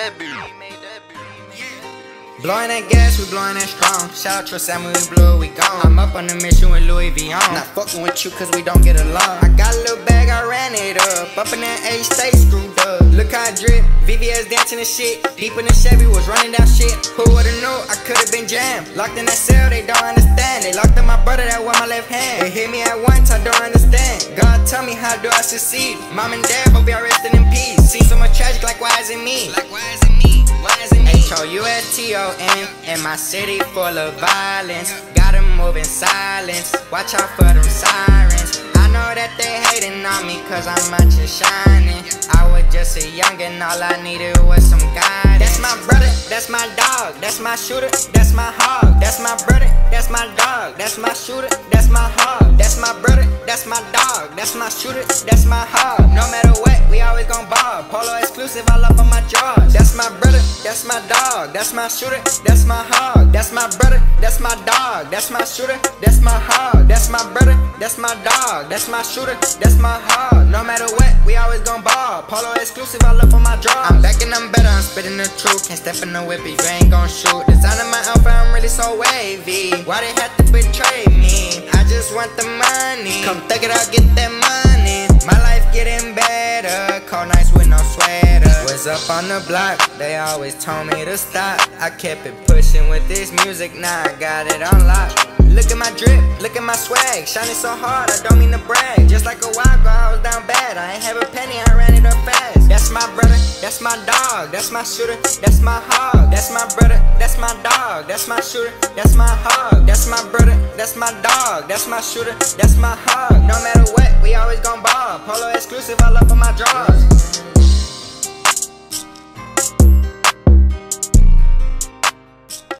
that beat. Blowing that gas, we blowing that strong. Shout out to Samuel, we blew, we gone. I'm up on the mission with Louis V on. Not fucking with you cause we don't get along. I got a little bag, I ran it up. Up in that A, stay screwed up. Look how I drip, VVS dancing and shit. Deep in the Chevy, was running down shit. Who would've knew I could've been jammed? Locked in that cell, they don't understand. They locked in my brother, that was my left hand. They hit me at once, I don't understand. God tell me how do I succeed. Mom and dad, hope y'all resting in peace. Seen so much tragic, like why is it me? Like why is it me? Why is it me? H-O-U-S-T-O-N, in my city full of violence. Gotta move in silence, watch out for them sirens. I know that they hating on me cause I'm out here shining. I was just a youngin', all I needed was some guidance. That's my brother, that's my dog, that's my shooter, that's my hog. That's my brother, that's my dog, that's my shooter, that's my hog. That's my brother, that's my dog, that's my shooter, that's my hog. No matter what, we always gon' ball. Polo exclusive all up on my drawers. That's my brother, that's my dog, that's my shooter, that's my hog. That's my brother, that's my dog, that's my shooter, that's my hog. That's my brother, that's my dog, that's my shooter, that's my hog. No matter what, we always gon' ball. Polo exclusive all up on my drawers. I'm back and I'm better, I'm spitting the truth. Can't step in the whip if you ain't gon' shoot. Designing my outfit, I'm really so wavy. Why they have to betray me? I just want the money. Come take it out, get that money. My life getting better. Cold nights with no sweater. Was up on the block, they always told me to stop. I kept it pushing with this music, now I got it on lock. Look at my drip, look at my swag, shining so hard, I don't mean to brag. Just like a while ago, I was down bad, I ain't have a penny, I ran it up fast. That's my brother, that's my dog, that's my shooter, that's my hog. That's my brother, that's my dog, that's my shooter, that's my hog. That's my brother, that's my dog, that's my shooter, that's my hog. No matter what, we always gon' ball. Polo exclusive all up on my drawers.